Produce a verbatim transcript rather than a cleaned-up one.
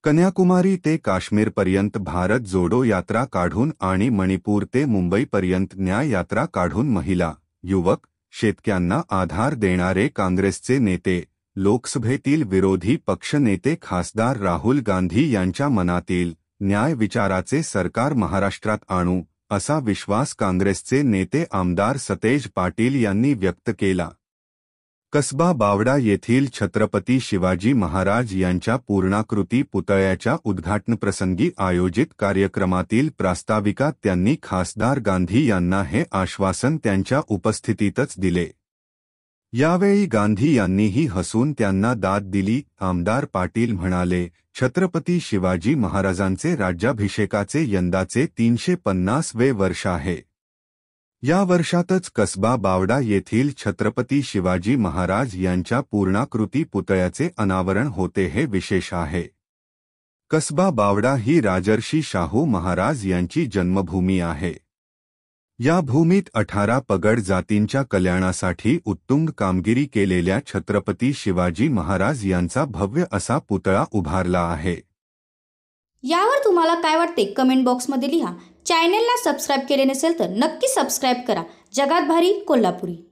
कन्याकुमारी ते काश्मीरपर्यंत भारत जोडो यात्रा काढून आणि मणिपूर ते मुंबईपर्यंत न्याय यात्रा काढून महिला, युवक, शेतकऱ्यांना आधार देणारे काँग्रेसचे नेते, लोकसभेतील विरोधी पक्षनेते खासदार राहुल गांधी यांच्या मनातील न्याय विचाराचे सरकार महाराष्ट्रात आणू असा विश्वास काँग्रेसचे नेते आमदार सतेज पाटील यांनी व्यक्त केला। कसबा बावडा येथील छत्रपती शिवाजी महाराज यांच्या पूर्णाकृती पुतळ्याच्या उद्घाटनप्रसंगी आयोजित कार्यक्रमातील प्रास्ताविकात त्यांनी खासदार गांधी यांना हे आश्वासन त्यांच्या उपस्थितीतच दिले। यावेळी गांधी यांनीही हसून त्यांना दाद दिली। आमदार पाटील म्हणाले, छत्रपती शिवाजी महाराजांचे राज्याभिषेकाचे यंदाचे तीनशे पन्नासवे वर्ष आहे। या वर्षातच कसबा बावडा येथील छत्रपती शिवाजी महाराज यांच्या पूर्णाकृती पुतळ्याचे अनावरण होते हे विशेष आहे। कसबा बावडा ही राजर्षी शाहू महाराज यांची जन्मभूमी आहे। या भूमीत अठरा पगड जातींच्या कल्याणासाठी उत्तुंग कामगिरी केलेल्या छत्रपती शिवाजी महाराज यांचा भव्य असा पुतळा उभारला आहे। यावर तुम्हाला काय वाटते कमेंट बॉक्समध्ये लिहा। चॅनलला सबस्क्राइब केले नसेल तर नक्की सबस्क्राइब करा। जगात भारी कोल्हापुरी।